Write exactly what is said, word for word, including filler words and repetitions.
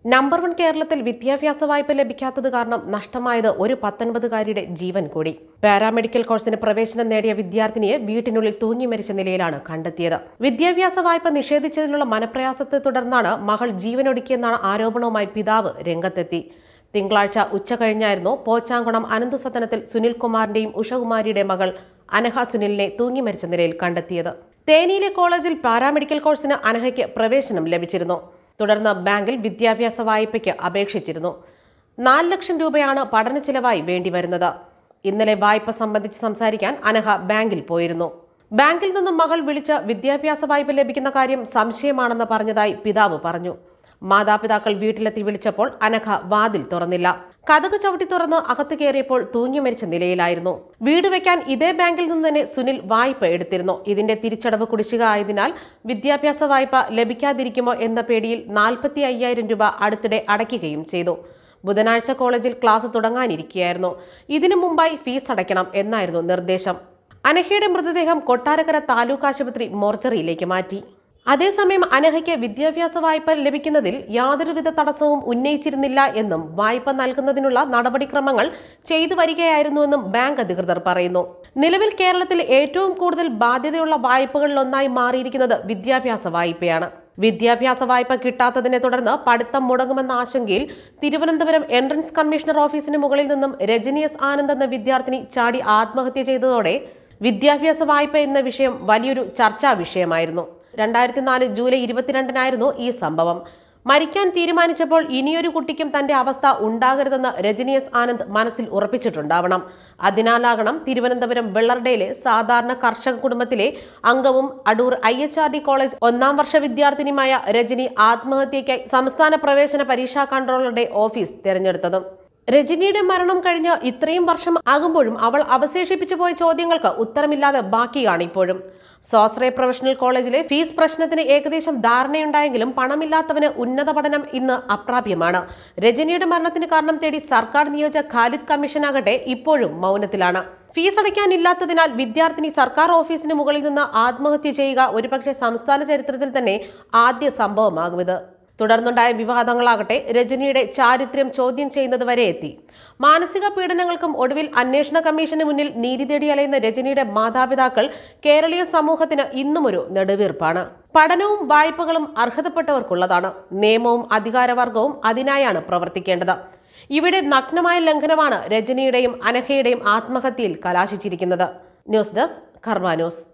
Number one കേരളത്തിൽ വിദ്യാഭ്യാസ വായ്പ ലഭിക്കാത്തത് കാരണം നഷ്ടമായത് ഒരു പത്തൊൻപതുകാരിയുടെ ജീവൻ കൂടി. പാരാമെഡിക്കൽ കോഴ്സിന് പ്രവേശനം നേടിയ വിദ്യാർത്ഥിനിയെ വീട്ടിനുള്ളിൽ തൂങ്ങി മരിച്ച നിലയിലാണ് കണ്ടെത്തിയത്. വിദ്യാഭ്യാസ വായ്പ നിഷേധിച്ചതിനുള്ള മനപ്രയാസത്തെ തുടർന്നാണ് മകൾ ജീവനൊടുക്കിയെന്നാണ് ആരോപണവുമായി പിതാവ് രംഗത്തെത്തി. തിങ്കളാഴ്ച ഉച്ച കഴിഞ്ഞായിരുന്നു പോച്ചാങ്കുളം അനന്തുസദനത്തിൽ സുനിൽകുമാറിന്റെയും ഉഷകുമാരിയുടെ മകൾ അനഘ സുനിലിനെ തൂങ്ങി മരിച്ച നിലയിൽ കണ്ടെത്തിയത്. തേനിയിലെ കോളേജിൽ പാരാമെഡിക്കൽ കോഴ്സിന് അനഘയ്ക്ക് പ്രവേശനം ലഭിച്ചിരുന്നു. തുടർന്ന് ബാങ്കിൽ വിദ്യാഭ്യാസ വായ്പയ്ക്ക് അപേക്ഷിച്ചിരുന്നു. നാല് ലക്ഷം രൂപയാണ് പഠന ചിലവായി വേണ്ടിവരുന്നത്. ഇന്നലെ വായ്പ സംബന്ധിച്ച് സംസാരിക്കാൻ അനഘ ബാങ്കിൽ പോയിരുന്നു. ബാങ്കിൽ നിന്നും മകൾ വിളിച്ച് വിദ്യാഭ്യാസ വായ്പ ലഭിക്കുന്ന കാര്യം സംശയമാണെന്ന് പറഞ്ഞതായി പിതാവ് പറഞ്ഞു. മാതാപിതാക്കൾ വീട്ടിലെത്തി വിളിച്ചപ്പോൾ അനഘ വാതിൽ തുറന്നില്ല. കതക് ചവിട്ടി തുറന്ന് അകത്ത് കയറിയപ്പോൾ തൂങ്ങി മരിച്ച നിലയിലായിരുന്നു. വീട് വെക്കാൻ ഇതേ ബാങ്കിൽ നിന്ന് തന്നെ സുനിൽ വായ്പ എടുത്തിരുന്നു. ഇതിന്റെ തിരിച്ചടവ് കുടിശ്ശിക ആയതിനാൽ വിദ്യാഭ്യാസ വായ്പ ലഭിക്കാതിരിക്കുമോ എന്ന പേടിയിൽ നാൽപ്പത്തി അയ്യായിരം രൂപ അടുത്തിടെ അടയ്ക്കുകയും ചെയ്തു. ബുധനാഴ്ച കോളേജിൽ ക്ലാസ് തുടങ്ങാനിരിക്കുകയായിരുന്നു. ഇതിനു മുമ്പായി ഫീസ് അടയ്ക്കണം എന്നായിരുന്നു നിർദ്ദേശം. അനഘയുടെ മൃതദേഹം കൊട്ടാരക്കര താലൂക്ക് ആശുപത്രി മോർച്ചറിയിലേക്ക് മാറ്റി. അതേസമയം അനഘയ്ക്ക് വിദ്യാഭ്യാസ വായ്പ ലഭിക്കുന്നതിൽ യാതൊരുവിധ തടസ്സവും ഉന്നയിച്ചിരുന്നില്ല എന്നും വായ്പ നൽകുന്നതിനുള്ള നടപടിക്രമങ്ങൾ ചെയ്തു വരികയായിരുന്നുവെന്നും ബാങ്ക് അധികൃതർ പറയുന്നു. നിലവിൽ കേരളത്തിൽ ഏറ്റവും കൂടുതൽ ബാധ്യതയുള്ള വായ്പകളിലൊന്നായി മാറിയിരിക്കുന്നത് വിദ്യാഭ്യാസ വായ്പയാണ്. വിദ്യാഭ്യാസ വായ്പ കിട്ടാത്തതിനെ തുടർന്ന് പഠിത്തം മുടങ്ങുമെന്ന ആശങ്കയിൽ തിരുവനന്തപുരം എൻട്രൻസ് കമ്മീഷണർ ഓഫീസിന് മുകളിൽ നിന്നും രജനി എസ് ആനന്ദ് എന്ന വിദ്യാർത്ഥിനി ചാടി ആത്മഹത്യ ചെയ്തതോടെ വിദ്യാഭ്യാസ വായ്പ എന്ന വിഷയം വലിയൊരു ചർച്ചാ വിഷയമായിരുന്നു. രണ്ടായിരത്തി നാല് ജൂലൈ ഇരുപത്തിരണ്ടിനായിരുന്നു ഈ സംഭവം. മരിക്കാൻ തീരുമാനിച്ചപ്പോൾ ഇനിയൊരു കുട്ടിക്കും തന്റെ അവസ്ഥ ഉണ്ടാകരുതെന്ന് രജനി എസ് ആനന്ദ് മനസ്സിൽ ഉറപ്പിച്ചിട്ടുണ്ടാവണം. അതിനാലാകണം തിരുവനന്തപുരം വെള്ളർഡയിലെ സാധാരണ കർഷക കുടുംബത്തിലെ അംഗവും Adoor I H R D college ഒന്നാം വർഷ വിദ്യാർത്ഥിനിയുമായ രജനി ആത്മഹത്യയ്ക്കായി സംസ്ഥാന പ്രവേശന പരീക്ഷാ കൺട്രോളറുടെ ഓഫീസ് തെരഞ്ഞെടുത്തത്. രജനിയുടെ മരണം കഴിഞ്ഞ് ഇത്രയും വർഷം ആകുമ്പോഴും അവൾ അവശേഷിപ്പിച്ചു പോയ ചോദ്യങ്ങൾക്ക് ഉത്തരമില്ലാതെ ബാക്കിയാണ് ഇപ്പോഴും. സ്വാശ്രയ പ്രൊഫഷണൽ കോളേജിലെ ഫീസ് പ്രശ്നത്തിന് ഏകദേശം ധാരണയുണ്ടായെങ്കിലും പണമില്ലാത്തവന് ഉന്നത പഠനം ഇന്ന് അപ്രാപ്യമാണ്. രജനിയുടെ മരണത്തിന് കാരണം തേടി സർക്കാർ നിയോജക ഖാലിദ് കമ്മീഷനാകട്ടെ ഇപ്പോഴും മൗനത്തിലാണ്. ഫീസ് അടയ്ക്കാനില്ലാത്തതിനാൽ വിദ്യാർത്ഥിനി സർക്കാർ ഓഫീസിന് മുകളിൽ നിന്ന് ആത്മഹത്യ ചെയ്യുക ഒരുപക്ഷെ സംസ്ഥാന ചരിത്രത്തിൽ തന്നെ ആദ്യ സംഭവമാകും. തുടർന്നുണ്ടായ വിവാദങ്ങളാകട്ടെ രജനിയുടെ ചാരിത്രം ചോദ്യം ചെയ്യുന്നത് വരെ എത്തി. മാനസിക പീഡനങ്ങൾക്കും ഒടുവിൽ അന്വേഷണ കമ്മീഷന് മുന്നിൽ നീതി തേടി അലയുന്ന രജനിയുടെ മാതാപിതാക്കൾ കേരളീയ സമൂഹത്തിന് ഇന്നും ഒരു നെടുവീർപ്പാണ്. പഠനവും വായ്പകളും അർഹതപ്പെട്ടവർക്കുള്ളതാണ്. നിയമവും അധികാരവർഗവും അതിനായാണ് പ്രവർത്തിക്കേണ്ടത്. ഇവിടെ നഗ്നമായ ലംഘനമാണ് രജനിയുടെയും അനഘയുടെയും ആത്മഹത്യയിൽ കലാശിച്ചിരിക്കുന്നത്. News desk Karma news.